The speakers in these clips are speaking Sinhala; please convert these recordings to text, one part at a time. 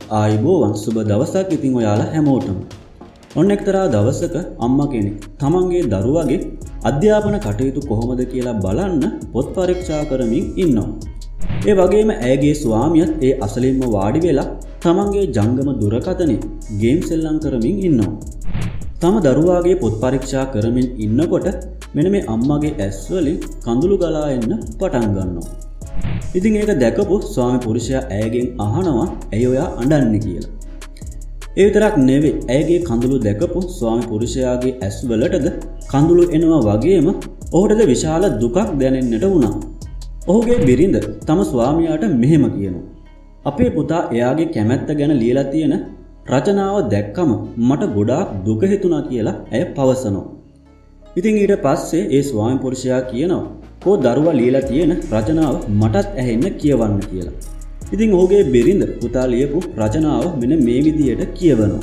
ආයුබෝවන් සුබ දවසක් ඉතින් ඔයාලා හැමෝටම. ඔන්න එක්තරා දවසක අම්මා කෙනෙක් තමන්ගේ දරුවගේ අධ්‍යාපන කටයුතු කොහොමද කියලා බලන්න පොත් පරීක්ෂා කරමින් ඉන්නවා. ඒ වගේම ඇයගේ ස්වාමියාත් ඒ අසලින්ම වාඩි වෙලා තමන්ගේ ජංගම දුරකථනයේ ගේම් සෙල්ලම් කරමින් ඉන්නවා. තම දරුවාගේ පොත් පරීක්ෂා කරමින් ඉන්නකොට මෙන්න මේ අම්මගේ ඇස් වලින් කඳුළු ගලා එන්න පටන් ගන්නවා. ඉතින් ඒක දැකපු ස්වාමි පුරුෂයා ඇයගෙන් අහනවා ඇයි ඔයා අඬන්නේ කියලා. ඒ විතරක් නෙවෙයි ඇයගේ කඳුළු දැකපු ස්වාමි පුරුෂයාගේ ඇස් වලටද කඳුළු එනවා වගේම ඔහුටද විශාල දුකක් දැනෙන්නට වුණා. ඔහුගේ බිරිඳ තම ස්වාමියාට මෙහෙම කියනවා. අපේ පුතා එයාගේ කැමැත්ත ගැන ලියලා තියෙන රචනාව දැක්කම මට ගොඩාක් දුක හිතුණා කියලා ඇය පවසනවා. ඉතින් ඊට පස්සේ ඒ ස්වාමි පුරුෂයා කියනවා කෝ දරුවා ලියලා තියෙන රචනාව මටත් ඇහෙන්න කියවන්න කියලා. ඉතින් ඔහුගේ බිරිඳ පුතා ලියපු රචනාව මෙන්න මේ විදියට කියවනවා.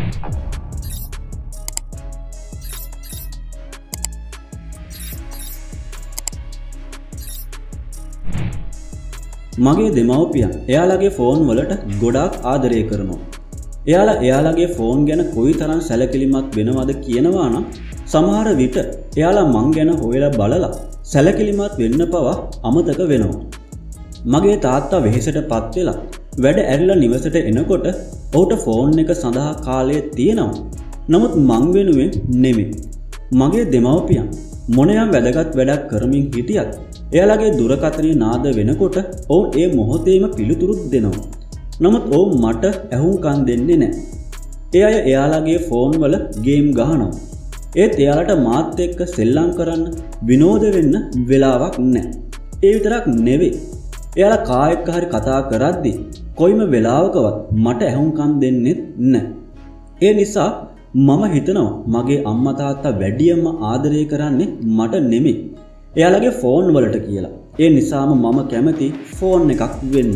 මගේ දෙමව්පියන් එයාලගේ ෆෝන් වලට ගොඩාක් ආදරය කරනවා. එයාලගේ ෆෝන් ගැන කොයිතරම් සැලකිලිමත් වෙනවද කියනවා නම් සමහර විට එයාලා මං ගැන හොයලා බලලා සැලකිලිමත් වෙන්න පවා අමතක වෙනවා. මගේ තාත්තා වෙහෙසටපත් වෙලා වැඩ ඇරිලා නිවසට එනකොට ඔහුට ෆෝන් එක සඳහා කාලය තියෙනවා. නමුත් මං වෙනුවෙන් නෙමෙයි. මගේ දෙමව්පියන් මොනියම් වැදගත් වැඩක් කරමින් හිටියත් එයාලගේ දුරකථනයේ නාද වෙනකොට ඔවුන් ඒ මොහොතේම පිළිතුරුත් දෙනවා. නමුත් ඔවුන් මට ඇහුම්කන් දෙන්නේ නැහැ. ඒ අය එයාලගේ ෆෝන් වල ගේම් ගහනවා. ඒත් එයාලට මාත් එක්ක සෙල්ලම් කරන්න විනෝද වෙන්න වෙලාවක් නැහැ. ඒ විතරක් නෙවෙයි. එයාලා කා එක්ක හරි කතා කරද්දි කොයිම වෙලාවකවත් මට ඇහුම්කන් දෙන්නේ නැහැ. ඒ නිසා මම හිතනවා මගේ අම්මා තාත්තා වැඩියෙන්ම ආදරය කරන්නේ මට නෙමෙයි. එයාලගේ ෆෝන් වලට කියලා. ඒ නිසාම මම කැමති ෆෝන් එකක් වෙන්න.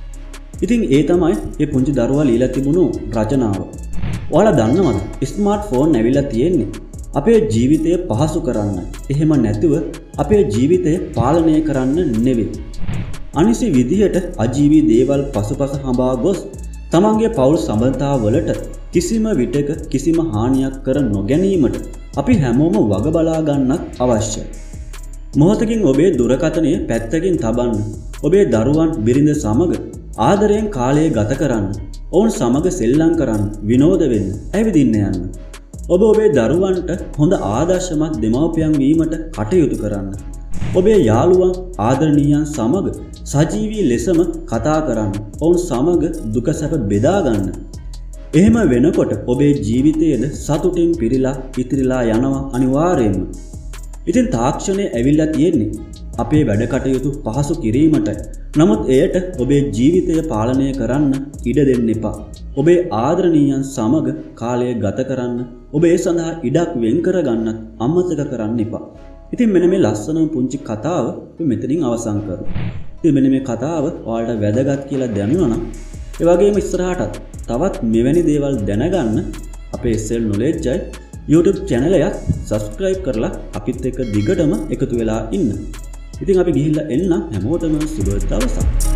ඉතින් ඒ තමයි මේ පුංචි දරුවා ලියලා තිබුණු රචනාව. ඔයාලා දන්නවද? ස්මාර්ට් ෆෝන් ඇවිල්ලා තියෙන්නේ අපේ ජීවිතය පහසු කරන්න. එහෙම නැතුව අපේ ජීවිතය පාලනය කරන්න නෙවෙයි. අනිසි විදිහට අජීවී දේවල් පසුපස හඹා ගොස් තමන්ගේ පවුල් සම්බන්ධතාවලට කිසිම විටක කිසිම හානියක් කර නොගැනීමට අපි හැමෝම වග බලා ගන්නත් අවශ්‍යයි. මොහොතකින් ඔබේ දුරකථනය පැත්තකින් තබන්න. ඔබේ දරුවන් බිරිඳ සමග ආදරයෙන් කාලය ගත කරන්න. ඔවුන් සමග සෙල්ලම් කරන්න, විනෝද වෙන්න, ඇවිදින්න යන්න. ඔබ ඔබේ දරුවන්ට හොඳ ආදර්ශමත් දෙමව්පියන් වීමට කටයුතු කරන්න. ඔබේ යාළුවන් ආදරණීයන් සමග සජීවී ලෙසම කතා කරන්න. ඔවුන් සමග දුක සැප බෙදා ගන්න. එහෙම වෙනකොට ඔබේ ජීවිතයේද සතුටින් පිරීලා ඉතිරිලා යනවා අනිවාර්යයෙන්ම. ඉතින් තාක්ෂණය ඇවිල්ලා තියෙන්නේ අපේ වැඩ කටයුතු පහසු කිරීමට. නමුත් එයට ඔබේ ජීවිතය පාලනය කරන්න ඉඩ දෙන්න එපා. ඔබේ ආදරණීයන් සමග කාලය ගත කරන්න, ඔබ ඒ සඳහා ඉඩක් වෙන් කරගන්නත් අමතක කරන්න එපා. ඉතින් මෙන්න මේ ලස්සනම පුංචි කතාව අපි මෙතනින් අවසන් කරමු. ඉතින් මෙන්න මේ කතාව ඔයාලට වැදගත් කියලා දැනුණා නම් ඒ වගේම ඉස්සරහටත් තවත් මෙවැනි දේවල් දැනගන්න අපේ SL Knowledge YouTube channel එක subscribe කරලා අපිත් එක්ක දිගටම එකතු වෙලා ඉන්න. ඉතින් අපි ගිහිල්ලා එන්න හැමෝටම සුබ දවසක්.